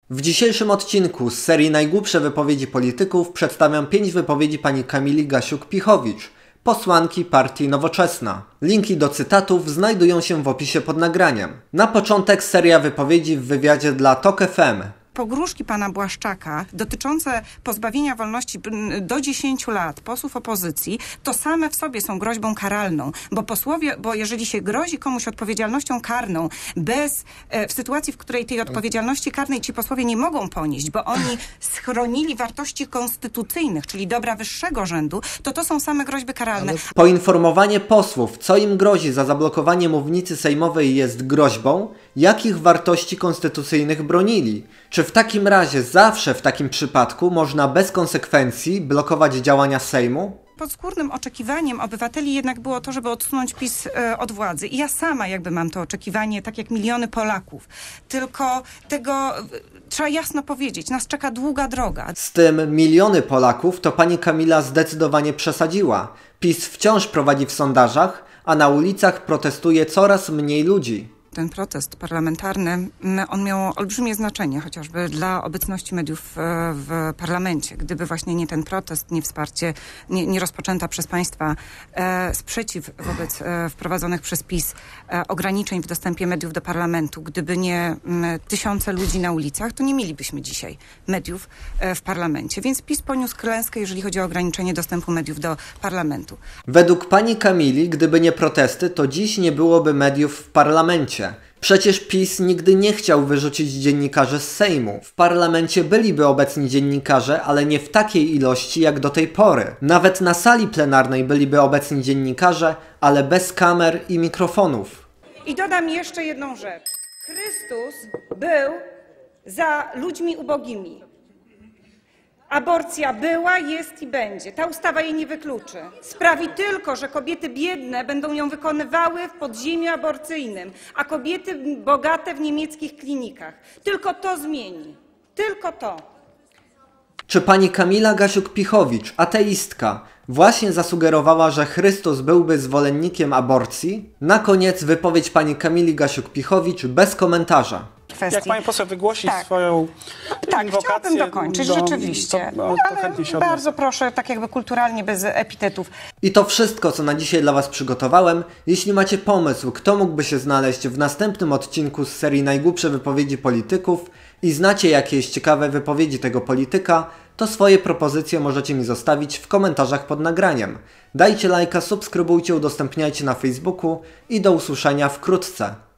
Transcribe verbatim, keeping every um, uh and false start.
W dzisiejszym odcinku z serii Najgłupsze wypowiedzi polityków przedstawiam pięć wypowiedzi pani Kamili Gasiuk-Pihowicz, posłanki partii Nowoczesna. Linki do cytatów znajdują się w opisie pod nagraniem. Na początek seria wypowiedzi w wywiadzie dla Tok F M. Pogróżki pana Błaszczaka dotyczące pozbawienia wolności do dziesięciu lat posłów opozycji to same w sobie są groźbą karalną, bo posłowie, bo jeżeli się grozi komuś odpowiedzialnością karną bez, w sytuacji, w której tej odpowiedzialności karnej ci posłowie nie mogą ponieść, bo oni schronili wartości konstytucyjnych, czyli dobra wyższego rzędu, to to są same groźby karalne. Poinformowanie posłów, co im grozi za zablokowanie mównicy sejmowej jest groźbą, jakich wartości konstytucyjnych bronili? Czy w takim razie zawsze w takim przypadku można bez konsekwencji blokować działania Sejmu? Podskórnym oczekiwaniem obywateli jednak było to, żeby odsunąć PiS e, od władzy. I ja sama jakby mam to oczekiwanie, tak jak miliony Polaków. Tylko tego e, trzeba jasno powiedzieć, nas czeka długa droga. Z tym miliony Polaków to pani Kamila zdecydowanie przesadziła. PiS wciąż prowadzi w sondażach, a na ulicach protestuje coraz mniej ludzi. Ten protest parlamentarny, on miał olbrzymie znaczenie chociażby dla obecności mediów w parlamencie. Gdyby właśnie nie ten protest, nie wsparcie, nie, nie rozpoczęta przez państwa e, sprzeciw wobec e, wprowadzonych przez PiS e, ograniczeń w dostępie mediów do parlamentu, gdyby nie m, tysiące ludzi na ulicach, to nie mielibyśmy dzisiaj mediów e, w parlamencie. Więc PiS poniósł klęskę, jeżeli chodzi o ograniczenie dostępu mediów do parlamentu. Według pani Kamili, gdyby nie protesty, to dziś nie byłoby mediów w parlamencie. Przecież PiS nigdy nie chciał wyrzucić dziennikarzy z Sejmu. W parlamencie byliby obecni dziennikarze, ale nie w takiej ilości jak do tej pory. Nawet na sali plenarnej byliby obecni dziennikarze, ale bez kamer i mikrofonów. I dodam jeszcze jedną rzecz. Chrystus był za ludźmi ubogimi. Aborcja była, jest i będzie. Ta ustawa jej nie wykluczy. Sprawi tylko, że kobiety biedne będą ją wykonywały w podziemiu aborcyjnym, a kobiety bogate w niemieckich klinikach. Tylko to zmieni. Tylko to. Czy pani Kamila Gasiuk-Pihowicz, ateistka, właśnie zasugerowała, że Chrystus byłby zwolennikiem aborcji? Na koniec wypowiedź pani Kamili Gasiuk-Pihowicz bez komentarza. Kwestii. Jak pani poseł wygłosi tak. swoją Tak, inwokację, chciałabym dokończyć, do, rzeczywiście. To, to, to chętnie się bardzo proszę, tak jakby kulturalnie, bez epitetów. I to wszystko, co na dzisiaj dla was przygotowałem. Jeśli macie pomysł, kto mógłby się znaleźć w następnym odcinku z serii Najgłupsze wypowiedzi polityków i znacie jakieś ciekawe wypowiedzi tego polityka, to swoje propozycje możecie mi zostawić w komentarzach pod nagraniem. Dajcie lajka, subskrybujcie, udostępniajcie na Facebooku i do usłyszenia wkrótce.